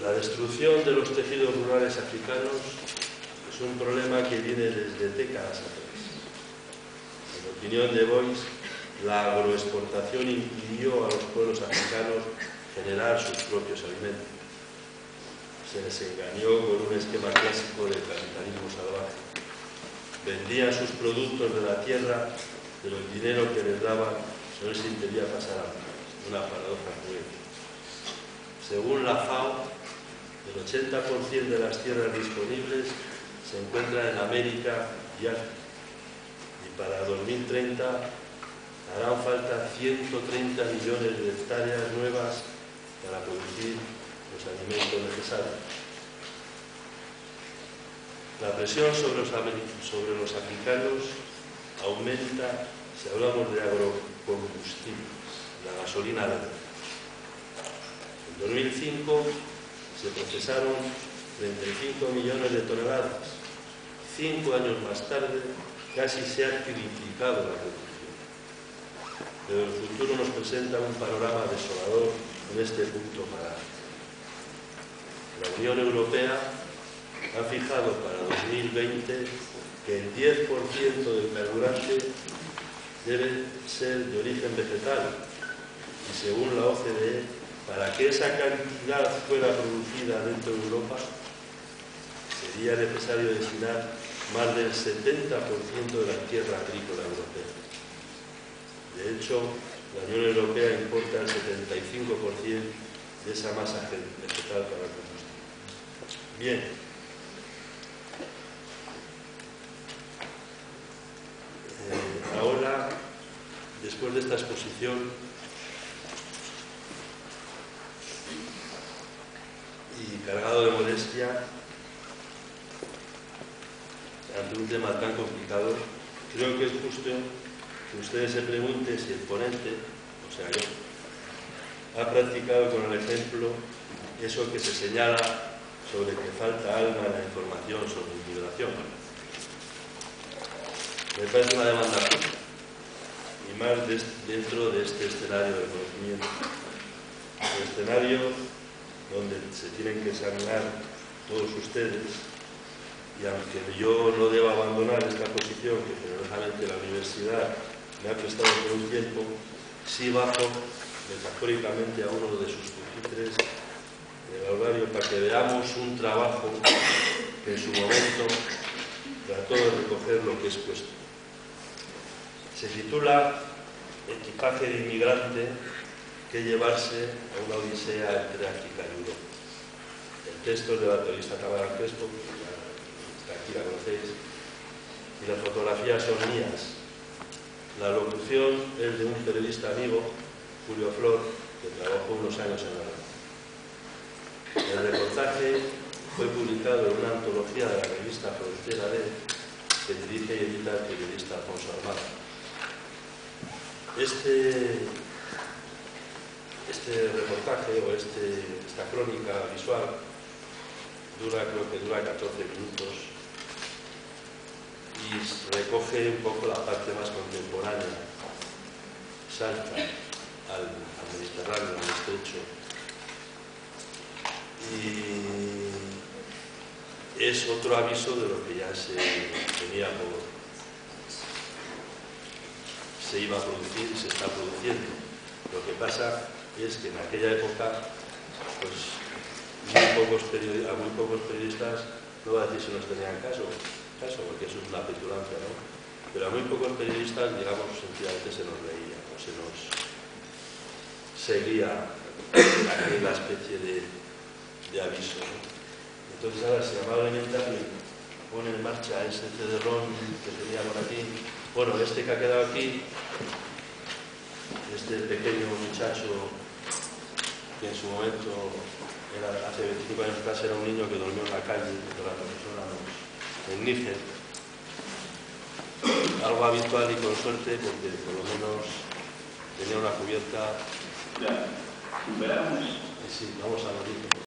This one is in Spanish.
La destrucción de los tejidos rurales africanos es un problema que viene desde décadas atrás. En opinión de Boyce, la agroexportación impidió a los pueblos africanos generar sus propios alimentos. Se les engañó con un esquema clásico del capitalismo salvaje. Vendían sus productos de la tierra, pero el dinero que les daban no les impedía pasar hambre. Una paradoja cruel. Según la FAO, el 80% de las tierras disponibles se encuentran en América y África. Y para 2030 harán falta 130 millones de hectáreas nuevas para producir los alimentos necesarios. La presión sobre los africanos aumenta si hablamos de agrocombustibles, la gasolina verde. En 2005 se procesaron 35 millones de toneladas. 5 años más tarde casi se ha triplicado la producción. Pero el futuro nos presenta un panorama desolador en este punto parado. La Unión Europea ha fijado para 2020 que el 10% del carburante debe ser de origen vegetal y según la OCDE, para que esa cantidad fuera producida dentro de Europa sería necesario destinar más del 70% de la tierra agrícola europea. De hecho, la Unión Europea importa el 75% de esa masa vegetal para el combustible. Bien. Ahora, después de esta exposición y cargado de modestia, ante un tema tan complicado, creo que es justo que ustedes se pregunten si el ponente, o sea yo, ha practicado con el ejemplo eso que se señala sobre que falta alma en la información sobre inmigración. Me parece una demanda justa, y más dentro de este escenario de conocimiento. El escenario donde se tienen que examinar todos ustedes, y aunque yo no deba abandonar esta posición que generosamente la universidad me ha prestado por un tiempo, sí bajo metafóricamente a uno de sus pupitres del aulario para que veamos un trabajo que en su momento trató de recoger lo que es puesto. Se titula Equipaje de inmigrante que llevarse a una odisea entre África y Europa. El texto es de la periodista Tamara Crespo, que aquí la conocéis, y las fotografías son mías. La locución es de un periodista amigo, Julio Flor, que trabajó unos años en la radio. El reportaje fue publicado en una antología de la revista Frontera D, que dirige y edita el periodista Alfonso Armada. Este reportaje o esta crónica visual creo que dura 14 minutos y recoge un poco la parte más contemporánea, salta al Mediterráneo, al estrecho, y es otro aviso de lo que ya se iba a producir y se está produciendo. Lo que pasa es que en aquella época, pues, a muy pocos periodistas, no voy a decir si nos tenían caso, porque eso es una petulancia, ¿no? Pero a muy pocos periodistas, digamos, sencillamente se nos leía, o se nos seguía aquella especie de aviso, ¿no? Entonces ahora, si amablemente alguien pone en marcha ese CD-ROM que tenía por aquí, bueno, este que ha quedado aquí, este pequeño muchacho que en su momento, hace 25 años casi, era un niño que durmió en la calle con la profesora en Níger. Algo habitual y con suerte, porque por lo menos tenía una cubierta. Ya, superamos. Sí, vamos a morir.